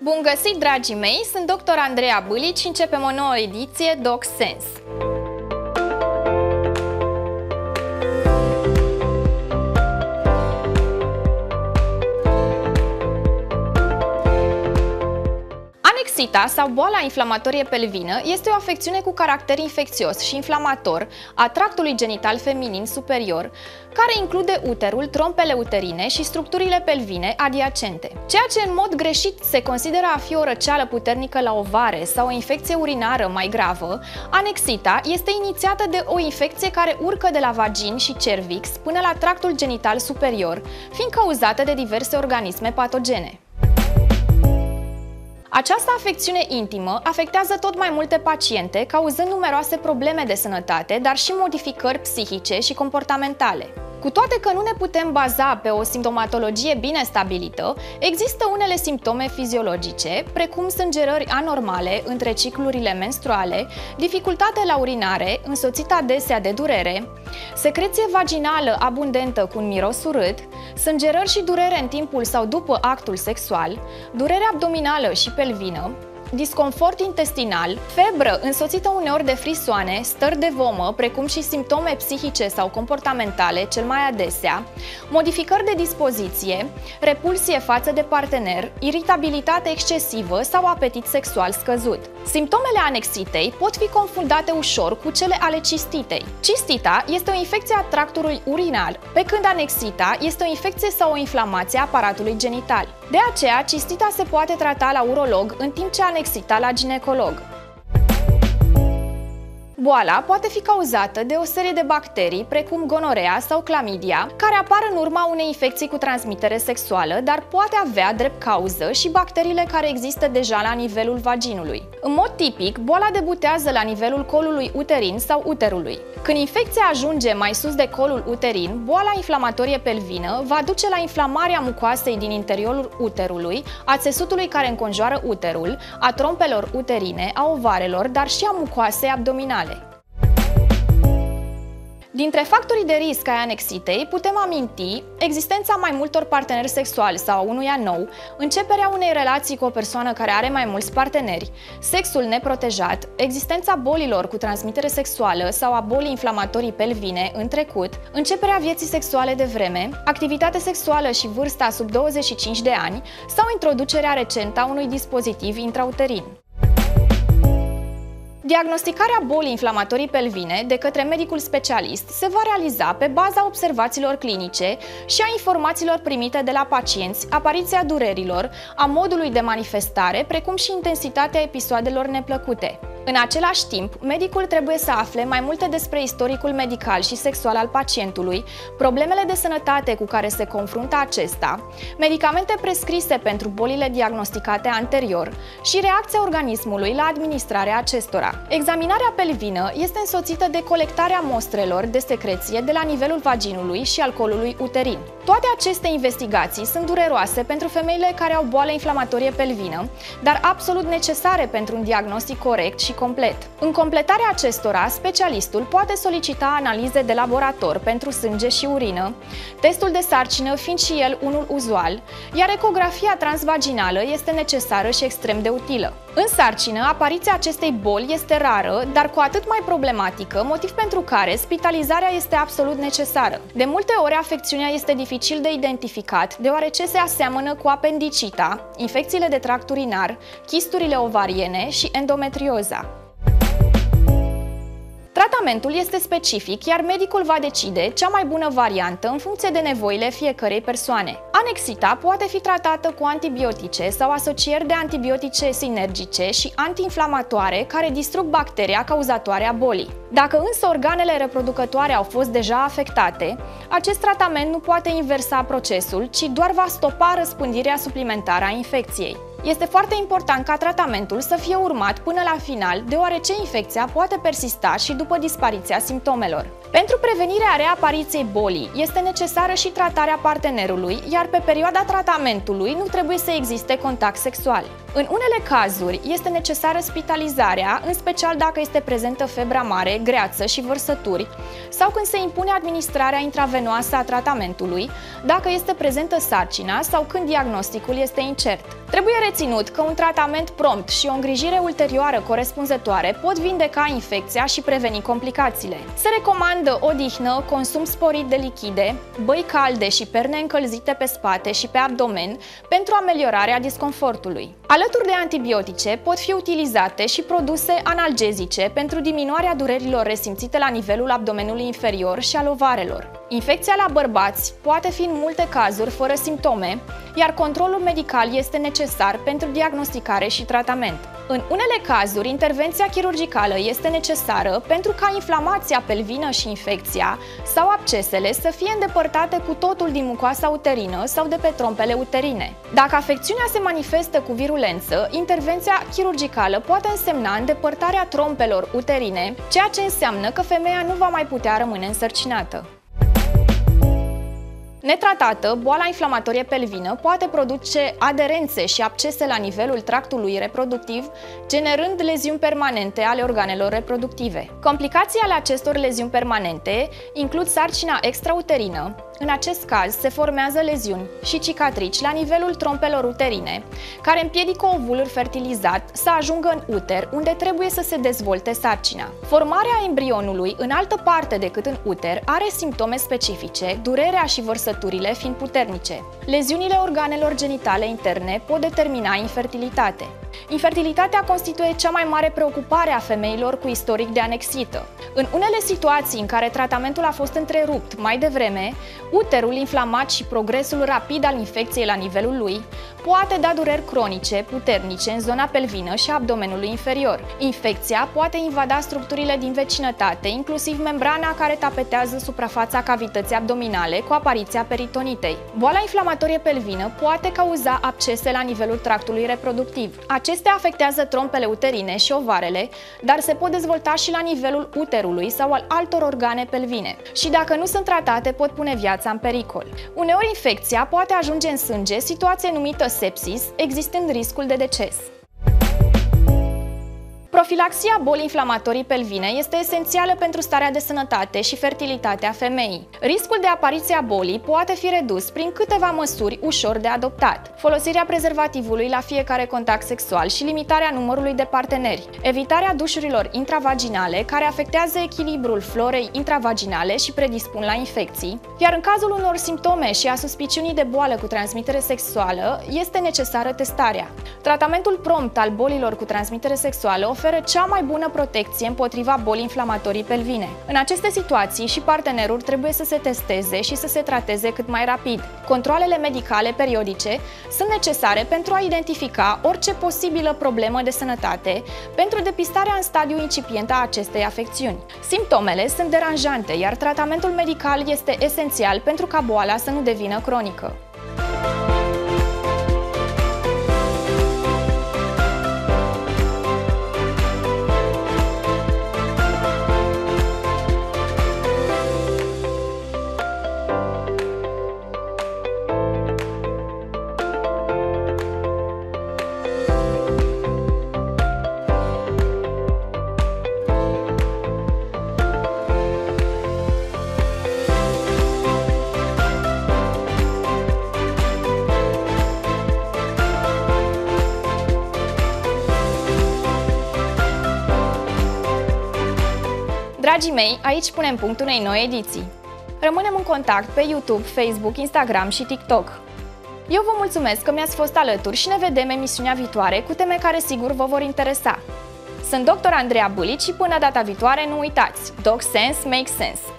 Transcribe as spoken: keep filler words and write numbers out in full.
Bun găsit, dragii mei! Sunt doctor Andreea Bâlici și începem o nouă ediție DocSens. Anexita sau boala inflamatorie pelvină este o afecțiune cu caracter infecțios și inflamator a tractului genital feminin superior, care include uterul, trompele uterine și structurile pelvine adiacente. Ceea ce în mod greșit se consideră a fi o răceală puternică la ovare sau o infecție urinară mai gravă, anexita este inițiată de o infecție care urcă de la vagin și cervix până la tractul genital superior, fiind cauzată de diverse organisme patogene. Această afecțiune intimă afectează tot mai multe paciente, cauzând numeroase probleme de sănătate, dar și modificări psihice și comportamentale. Cu toate că nu ne putem baza pe o simptomatologie bine stabilită, există unele simptome fiziologice, precum sângerări anormale între ciclurile menstruale, dificultate la urinare, însoțită adesea de durere, secreție vaginală abundentă cu un miros urât, sângerări și durere în timpul sau după actul sexual, durere abdominală și pelvină, disconfort intestinal, febră însoțită uneori de frisoane, stări de vomă, precum și simptome psihice sau comportamentale, cel mai adesea, modificări de dispoziție, repulsie față de partener, iritabilitate excesivă sau apetit sexual scăzut. Simptomele anexitei pot fi confundate ușor cu cele ale cistitei. Cistita este o infecție a tractului urinar, pe când anexita este o infecție sau o inflamație a aparatului genital. De aceea, cistita se poate trata la urolog, în timp ce anexita la ginecolog. Boala poate fi cauzată de o serie de bacterii, precum gonorea sau clamidia, care apar în urma unei infecții cu transmitere sexuală, dar poate avea drept cauză și bacteriile care există deja la nivelul vaginului. În mod tipic, boala debutează la nivelul colului uterin sau uterului. Când infecția ajunge mai sus de colul uterin, boala inflamatorie pelvină va duce la inflamarea mucoasei din interiorul uterului, a țesutului care înconjoară uterul, a trompelor uterine, a ovarelor, dar și a mucoasei abdominale. Dintre factorii de risc ai anexitei putem aminti existența mai multor parteneri sexuali sau unuia nou, începerea unei relații cu o persoană care are mai mulți parteneri, sexul neprotejat, existența bolilor cu transmitere sexuală sau a bolii inflamatorii pelvine în trecut, începerea vieții sexuale de vreme, activitate sexuală și vârsta sub douăzeci și cinci de ani sau introducerea recentă a unui dispozitiv intrauterin. Diagnosticarea bolii inflamatorii pelvine de către medicul specialist se va realiza pe baza observațiilor clinice și a informațiilor primite de la pacienți, apariția durerilor, a modului de manifestare, precum și intensitatea episoadelor neplăcute. În același timp, medicul trebuie să afle mai multe despre istoricul medical și sexual al pacientului, problemele de sănătate cu care se confruntă acesta, medicamente prescrise pentru bolile diagnosticate anterior și reacția organismului la administrarea acestora. Examinarea pelvină este însoțită de colectarea mostrelor de secreție de la nivelul vaginului și al colului uterin. Toate aceste investigații sunt dureroase pentru femeile care au boală inflamatorie pelvină, dar absolut necesare pentru un diagnostic corect și complet. În completarea acestora, specialistul poate solicita analize de laborator pentru sânge și urină, testul de sarcină fiind și el unul uzual, iar ecografia transvaginală este necesară și extrem de utilă. În sarcină, apariția acestei boli este rară, dar cu atât mai problematică, motiv pentru care spitalizarea este absolut necesară. De multe ori, afecțiunea este dificil de identificat, deoarece se aseamănă cu apendicita, infecțiile de tract urinar, chisturile ovariene și endometrioza. Tratamentul este specific, iar medicul va decide cea mai bună variantă în funcție de nevoile fiecărei persoane. Anexita poate fi tratată cu antibiotice sau asocieri de antibiotice sinergice și antiinflamatoare care distrug bacteria cauzatoare a bolii. Dacă însă organele reproducătoare au fost deja afectate, acest tratament nu poate inversa procesul, ci doar va stopa răspândirea suplimentară a infecției. Este foarte important ca tratamentul să fie urmat până la final, deoarece infecția poate persista și după dispariția simptomelor. Pentru prevenirea reapariției bolii, este necesară și tratarea partenerului, iar pe perioada tratamentului nu trebuie să existe contact sexual. În unele cazuri, este necesară spitalizarea, în special dacă este prezentă febra mare, greață și vărsături, sau când se impune administrarea intravenoasă a tratamentului, dacă este prezentă sarcina sau când diagnosticul este incert. Trebuie reținut susținut că un tratament prompt și o îngrijire ulterioară corespunzătoare pot vindeca infecția și preveni complicațiile. Se recomandă odihnă, consum sporit de lichide, băi calde și perne încălzite pe spate și pe abdomen pentru ameliorarea disconfortului. Alături de antibiotice pot fi utilizate și produse analgezice pentru diminuarea durerilor resimțite la nivelul abdomenului inferior și al ovarelor. Infecția la bărbați poate fi în multe cazuri fără simptome, iar controlul medical este necesar pentru diagnosticare și tratament. În unele cazuri, intervenția chirurgicală este necesară pentru ca inflamația pelvină și infecția sau abscesele să fie îndepărtate cu totul din mucoasa uterină sau de pe trompele uterine. Dacă afecțiunea se manifestă cu virulență, intervenția chirurgicală poate însemna îndepărtarea trompelor uterine, ceea ce înseamnă că femeia nu va mai putea rămâne însărcinată. Netratată, boala inflamatorie pelvină poate produce aderențe și abscese la nivelul tractului reproductiv, generând leziuni permanente ale organelor reproductive. Complicații ale acestor leziuni permanente includ sarcina extrauterină. În acest caz se formează leziuni și cicatrici la nivelul trompelor uterine, care împiedică ovulul fertilizat să ajungă în uter, unde trebuie să se dezvolte sarcina. Formarea embrionului în altă parte decât în uter are simptome specifice, durerea și vărsăturile fiind puternice. Leziunile organelor genitale interne pot determina infertilitate. Infertilitatea constituie cea mai mare preocupare a femeilor cu istoric de anexită. În unele situații în care tratamentul a fost întrerupt mai devreme, uterul inflamat și progresul rapid al infecției la nivelul lui poate da dureri cronice puternice în zona pelvină și abdomenului inferior. Infecția poate invada structurile din vecinătate, inclusiv membrana care tapetează suprafața cavității abdominale cu apariția peritonitei. Boala inflamatorie pelvină poate cauza abscese la nivelul tractului reproductiv. Acestea afectează trompele uterine și ovarele, dar se pot dezvolta și la nivelul uterului sau al altor organe pelvine. Și dacă nu sunt tratate, pot pune viața în pericol. Uneori infecția poate ajunge în sânge, situație numită sepsis, existând riscul de deces. Profilaxia bolii inflamatorii pelvine este esențială pentru starea de sănătate și fertilitate a femeii. Riscul de apariție a bolii poate fi redus prin câteva măsuri ușor de adoptat: folosirea prezervativului la fiecare contact sexual și limitarea numărului de parteneri, evitarea dușurilor intravaginale care afectează echilibrul florei intravaginale și predispun la infecții, iar în cazul unor simptome și a suspiciunii de boală cu transmitere sexuală, este necesară testarea. Tratamentul prompt al bolilor cu transmitere sexuală oferă cea mai bună protecție împotriva bolii inflamatorii pelvine. În aceste situații și partenerul trebuie să se testeze și să se trateze cât mai rapid. Controalele medicale periodice sunt necesare pentru a identifica orice posibilă problemă de sănătate, pentru depistarea în stadiu incipient a acestei afecțiuni. Simptomele sunt deranjante, iar tratamentul medical este esențial pentru ca boala să nu devină cronică. Dragii mei, aici punem punct unei noi ediții. Rămânem în contact pe YouTube, Facebook, Instagram și TikTok. Eu vă mulțumesc că mi-ați fost alături și ne vedem emisiunea viitoare cu teme care sigur vă vor interesa. Sunt doctor Andreea Bâlici și până data viitoare nu uitați, Doc Sense Make Sense!